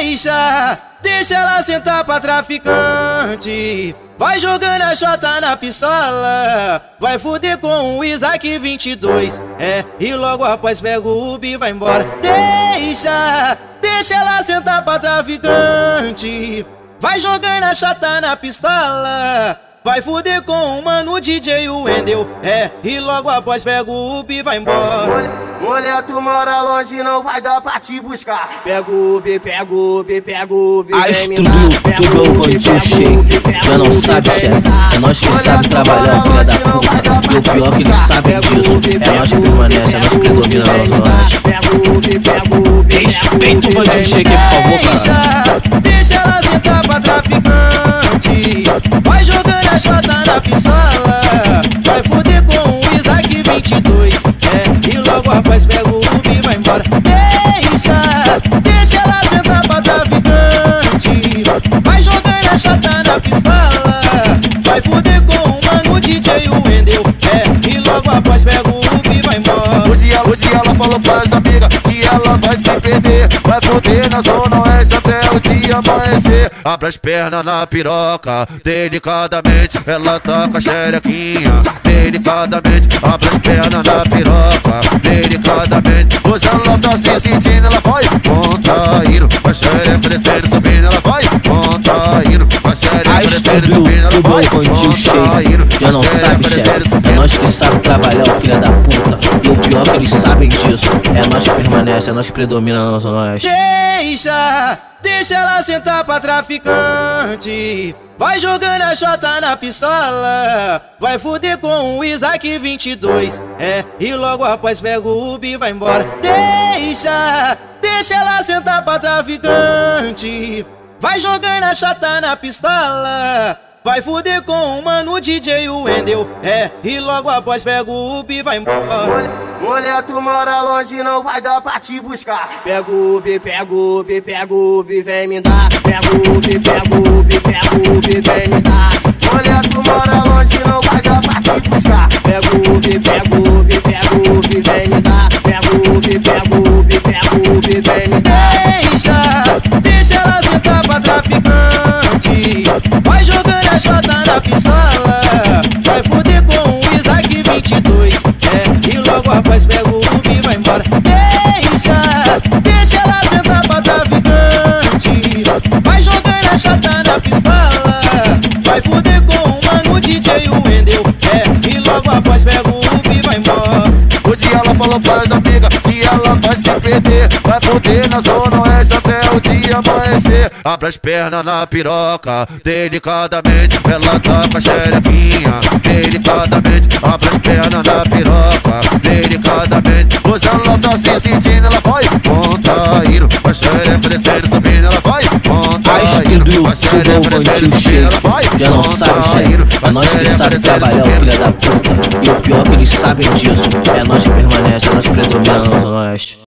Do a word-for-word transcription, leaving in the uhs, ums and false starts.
Deixa, deixa ela sentar pra traficante. Vai jogando a chota na pistola. Vai fuder com o Isaac vinte e dois. É, e logo após pega o Ubi e vai embora. Deixa, deixa ela sentar pra traficante. Vai jogando a chota na pistola. Vai fuder com o mano D J o Wendel. É, e logo após pega o Ubi e vai embora. Mulher, tu mora longe, não vai dar pra te buscar. Pega o Ubi, pega o Ubi, pega o Ubi. A estúdio, tudo é o Vandinho Shake. Já não sabe, chefe. É nós que sabe trabalhar, filha da puta. E o pior que eles sabem disso. É nós que permanece, é nós que predomina na nossa. Pega o Ubi, pega o Ubi. Respeita o Vandinho Shake, por favor, cara. Deixa, deixa ela sentar pra traficante. Vai jogando a chota na pistola. Vai fuder com o Isaac vinte e dois. É, e logo após pega o Ubi e vai embora. Deixa, deixa ela sentar pra traficante. Vai jogando a chota na pistola. Vai fuder com o mano D J o Wendel. É, e logo após pega o Ubi e vai embora. Hoje ela, hoje ela falou pras amigas que ela vai se perder. Vai foder na zona oeste até o dia amanhecer. Abre as pernas na piroca, delicadamente. Ela tá com a xerequinha, delicadamente. Abre as pernas na piroca, delicadamente. Hoje ela tá se sentindo, ela vai contraindo. Com a xereca crescendo, subindo, ela vai contraindo. Com a xereca crescendo, subindo, ela vai contraindo. Já não sabe, chefe. É nós que sabe trabalhar, o filho da puta. E o pior que eles sabem disso. É nós que permanece, é nós que predomina na nossa oeste. Deixa, deixa ela sentar pra traficante. Vai jogando a chota na pistola. Vai fuder com o Isaac vinte e dois. É, e logo após pega o Ubi e vai embora. Deixa, deixa ela sentar pra traficante. Vai jogando a chota na pistola. Vai fuder com o mano D J o Wendel. É, e logo após pega o Ubi e vai embora. Mulher, tu mora longe, não vai dar pra te buscar. Pega o Ubi, pega o Ubi, pega o Ubi, vem me dar. Pega o Ubi, pega o Ubi, pega o Ubi, vem me dar. Mulher, tu mora longe, não vai dar pra te buscar. Pega o Ubi, pega o Ubi, pega o Ubi, vem me dar. Pega o Ubi, pega o Ubi, pega o Ubi, vem me dar. Deixa, deixa ela sentar pra traficante. Vai jogando a chota na pistola. Vai fuder com o Isaac vinte e dois. É, e logo após pega o Ubi e vai embora. Deixa, deixa ela sentar pra traficante. Vai jogando a chota na pistola. Vai fuder com o mano D J o Wendel. É, e logo após pega o Ubi e vai embora. Hoje ela falou pras amigas que ela vai se perder. Vai foder na zona oeste até o dia amanhecer. Abre as pernas na piroca, delicadamente. Ela tá com a xerequinha, delicadamente. Abre as pernas na piroca, delicadamente. Hoje ela tá se sentindo, ela vai contraindo. Com a xereca crescendo, subindo, ela vai contraindo. A estúdio, tudo é o Vandinho Shake. Já não sabe, chefe. É nós que sabe trabalhar, o filho da puta. E o pior que eles sabem disso. É nós que permanece, é nós que predomina na nossa oeste.